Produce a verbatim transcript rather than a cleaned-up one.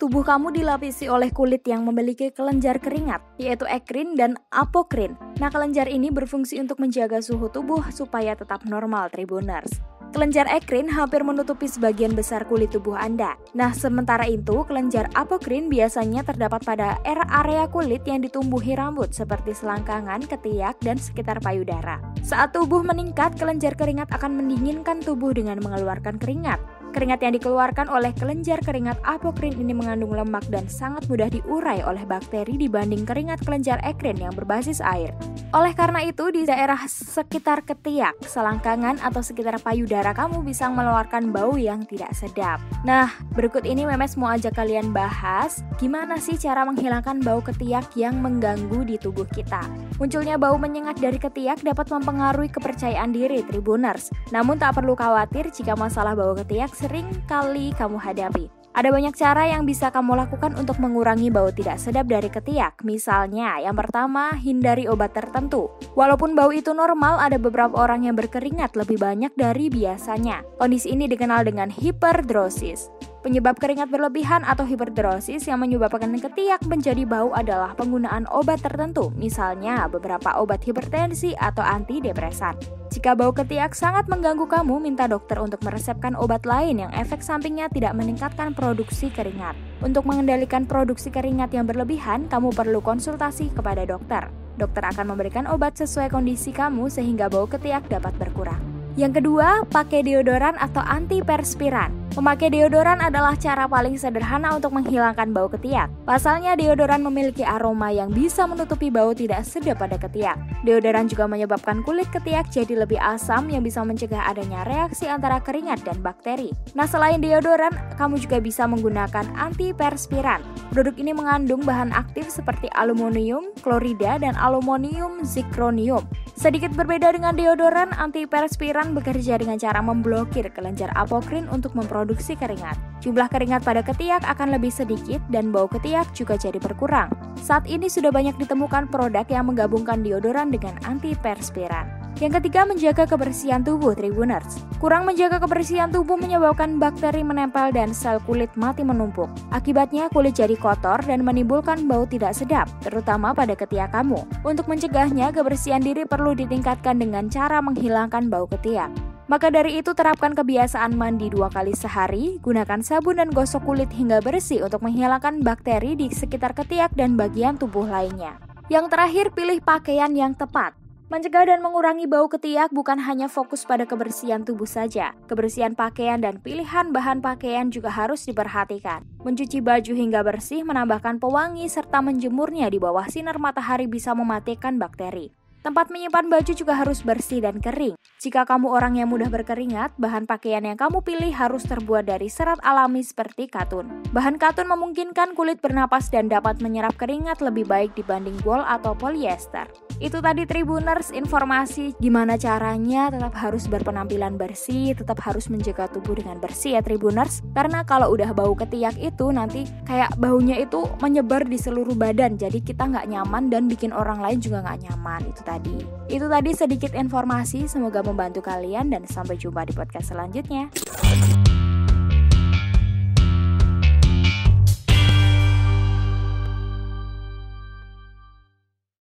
tubuh kamu dilapisi oleh kulit yang memiliki kelenjar keringat, yaitu ekrin dan apokrin. Nah, kelenjar ini berfungsi untuk menjaga suhu tubuh supaya tetap normal, Tribuners. Kelenjar ekrin hampir menutupi sebagian besar kulit tubuh Anda. Nah, sementara itu, kelenjar apokrin biasanya terdapat pada area kulit yang ditumbuhi rambut seperti selangkangan, ketiak, dan sekitar payudara. Saat tubuh meningkat, kelenjar keringat akan mendinginkan tubuh dengan mengeluarkan keringat. Keringat yang dikeluarkan oleh kelenjar keringat apokrin ini mengandung lemak dan sangat mudah diurai oleh bakteri dibanding keringat kelenjar ekrin yang berbasis air. Oleh karena itu, di daerah sekitar ketiak, selangkangan, atau sekitar payudara kamu bisa mengeluarkan bau yang tidak sedap. Nah, berikut ini Memes mau ajak kalian bahas gimana sih cara menghilangkan bau ketiak yang mengganggu di tubuh kita. Munculnya bau menyengat dari ketiak dapat mempengaruhi kepercayaan diri, Tribuners. Namun tak perlu khawatir jika masalah bau ketiak sering kali kamu hadapi. Ada banyak cara yang bisa kamu lakukan untuk mengurangi bau tidak sedap dari ketiak. Misalnya, yang pertama, hindari obat tertentu. Walaupun bau itu normal, ada beberapa orang yang berkeringat lebih banyak dari biasanya. Kondisi ini dikenal dengan hiperdrosis. Penyebab keringat berlebihan atau hiperdrosis yang menyebabkan ketiak menjadi bau adalah penggunaan obat tertentu, misalnya beberapa obat hipertensi atau antidepresan. Jika bau ketiak sangat mengganggu kamu, minta dokter untuk meresepkan obat lain yang efek sampingnya tidak meningkatkan produksi keringat. Untuk mengendalikan produksi keringat yang berlebihan, kamu perlu konsultasi kepada dokter. Dokter akan memberikan obat sesuai kondisi kamu sehingga bau ketiak dapat berkurang. Yang kedua, pakai deodoran atau antiperspiran. Memakai deodoran adalah cara paling sederhana untuk menghilangkan bau ketiak. Pasalnya, deodoran memiliki aroma yang bisa menutupi bau tidak sedap pada ketiak. Deodoran juga menyebabkan kulit ketiak jadi lebih asam yang bisa mencegah adanya reaksi antara keringat dan bakteri. Nah, selain deodoran, kamu juga bisa menggunakan antiperspiran. Produk ini mengandung bahan aktif seperti aluminium klorida dan aluminium zirconium. Sedikit berbeda dengan deodoran, antiperspiran bekerja dengan cara memblokir kelenjar apokrin untuk memproduksi keringat. Jumlah keringat pada ketiak akan lebih sedikit dan bau ketiak juga jadi berkurang. Saat ini sudah banyak ditemukan produk yang menggabungkan deodoran dengan antiperspiran. Yang ketiga, menjaga kebersihan tubuh, Tribuners. Kurang menjaga kebersihan tubuh menyebabkan bakteri menempel dan sel kulit mati menumpuk. Akibatnya kulit jadi kotor dan menimbulkan bau tidak sedap, terutama pada ketiak kamu. Untuk mencegahnya, kebersihan diri perlu ditingkatkan dengan cara menghilangkan bau ketiak. Maka dari itu, terapkan kebiasaan mandi dua kali sehari, gunakan sabun dan gosok kulit hingga bersih untuk menghilangkan bakteri di sekitar ketiak dan bagian tubuh lainnya. Yang terakhir, pilih pakaian yang tepat. Mencegah dan mengurangi bau ketiak bukan hanya fokus pada kebersihan tubuh saja. Kebersihan pakaian dan pilihan bahan pakaian juga harus diperhatikan. Mencuci baju hingga bersih, menambahkan pewangi, serta menjemurnya di bawah sinar matahari bisa mematikan bakteri. Tempat menyimpan baju juga harus bersih dan kering. Jika kamu orang yang mudah berkeringat, bahan pakaian yang kamu pilih harus terbuat dari serat alami seperti katun. Bahan katun memungkinkan kulit bernapas dan dapat menyerap keringat lebih baik dibanding wol atau polyester. Itu tadi Tribuners, informasi gimana caranya tetap harus berpenampilan bersih, tetap harus menjaga tubuh dengan bersih ya Tribuners. Karena kalau udah bau ketiak itu nanti kayak baunya itu menyebar di seluruh badan, jadi kita nggak nyaman dan bikin orang lain juga nggak nyaman. Itu tadi. Itu tadi sedikit informasi, semoga membantu kalian dan sampai jumpa di podcast selanjutnya.